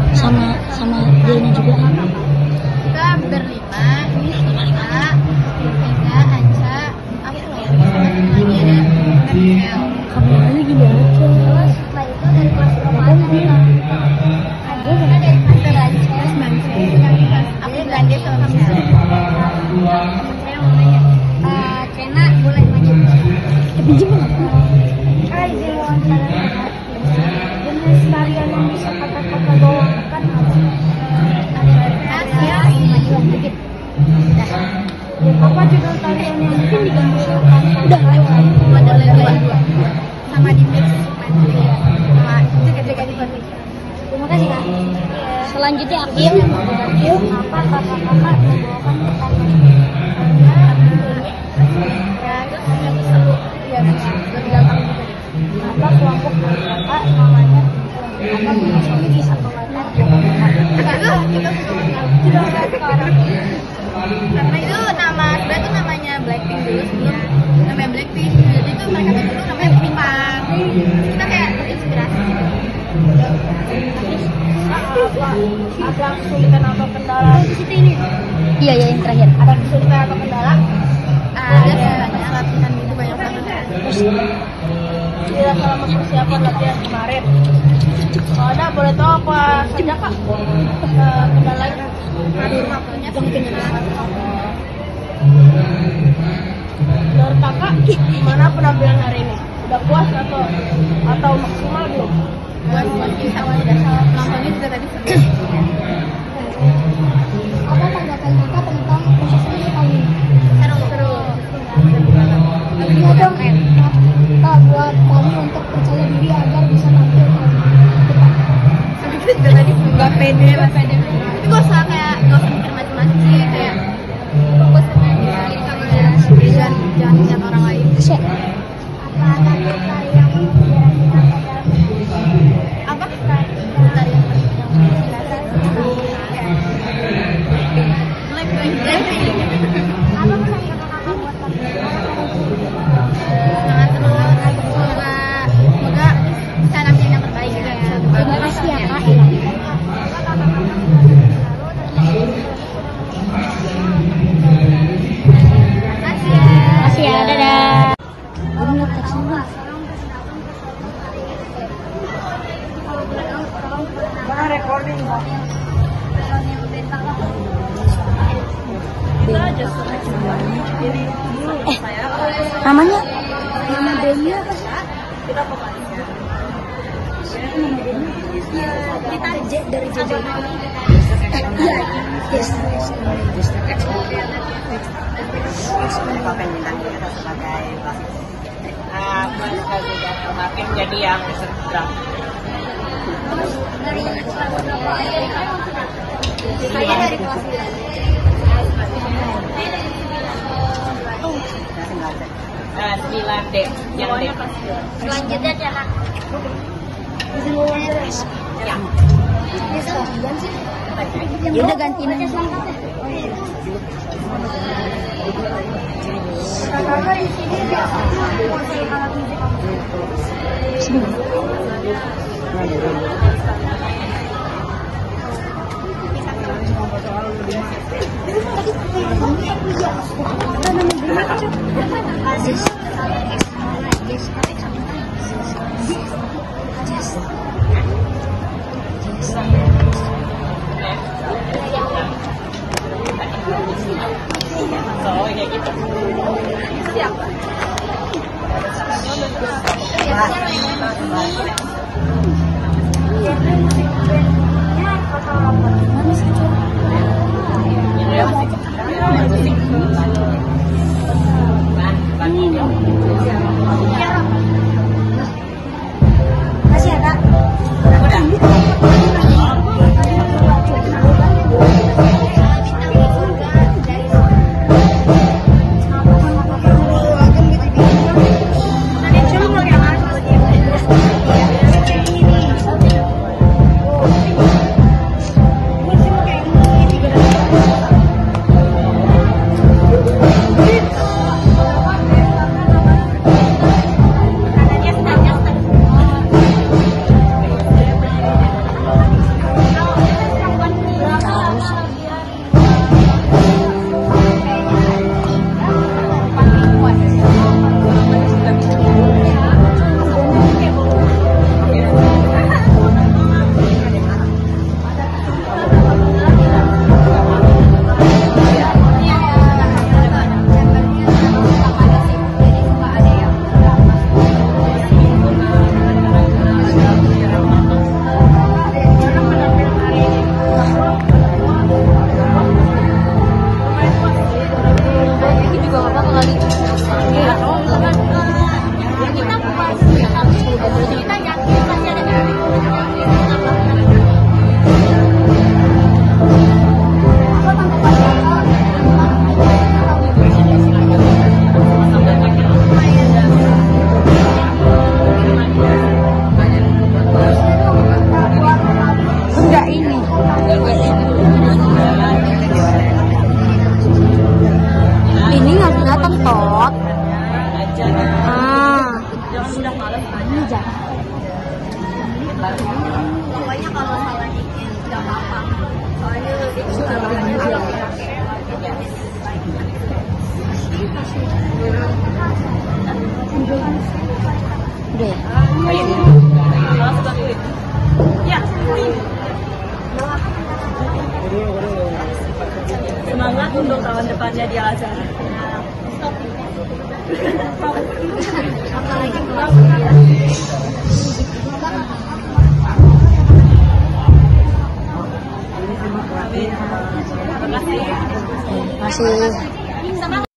sama dianya juga. Kita berlima, ini Lisa, Vega, Anca, aku lagi ada Mel. Kameranya gini aja. Terus setelah itu dari kelas berapa aja nih? Ada dari kelas Berandes yang di kelas aku Berandes sama Mel. Saya mau nanya, Cena boleh nanya? Pinjam nggak? Izin wawancara. Jenis tarian yang bisa kakak-kakak bawakan apa? Apa judul tarian yang mungkin digambarkan? Udah. Wonderland 2 sama di mix sama dekat-dekat di Bali. Terima kasih Kak. Selanjutnya aku Apa kakak-kakak membawakan tarian? Apa kelompok kakak namanya? Apa menyusul kisah pewayangan? Karena itu nama sebenarnya itu namanya Blackpink dulu sebelum namanya Blackpink. Jadi itu mereka tuh dulu namanya Pimpang. Kita kayak terinspirasi. Ada kesulitan atau kendala di situ ini? Iya yang terakhir. Ada kesulitan atau kendala? Ada banyak latihan gitu banyak banget. Tidak selama persiapan latihan kemarin. Kalau ada boleh tahu apa saja Kak kendalanya? Waktunya Menurut Kakak gimana penampilan hari ini? Udah puas atau maksimal belum? buat insya Allah udah nontonnya juga tadi seru. Apa tanggapan Kakak tentang proses ini kali ini? Seru. Iya dong, Kak, buat kami untuk percaya diri agar bisa tampil ke depan. Itu juga tadi nggak pede. Itu gak usah mikir macam-macam sih, kayak fokus sama diri sama jangan lihat orang lain. Apa ada tarian yang kira-kira dalam Apa? tarian Blackpink. apa pesan Kakak buat tampil? Sangat seru. Semoga bisa nampilin yang terbaik ya. Terima kasih ya Kak. Makasih ya, dadah. Mana recording Pak? Namanya? Nama bandnya apa sih? Kita dari JJ. Iya. Yes. Bapak bintang kita sebagai Mas juga semakin jadi yang sedang Saya dari kelas 9D yang D. Selanjutnya Cena. Ya. Ya udah ganti nama. Kakak di sini biasa menguasai alat musik apa? So, kayak gitu. Siapa? Masih ada? nggak ini. Ini nggak kelihatan tot. Ini jangan. Pokoknya kalau salah dikit nggak apa-apa. Soalnya lebih suka Udah ya? Ya. Semangat untuk tahun depannya di Al-Azhar. apalagi Terima kasih. Masih.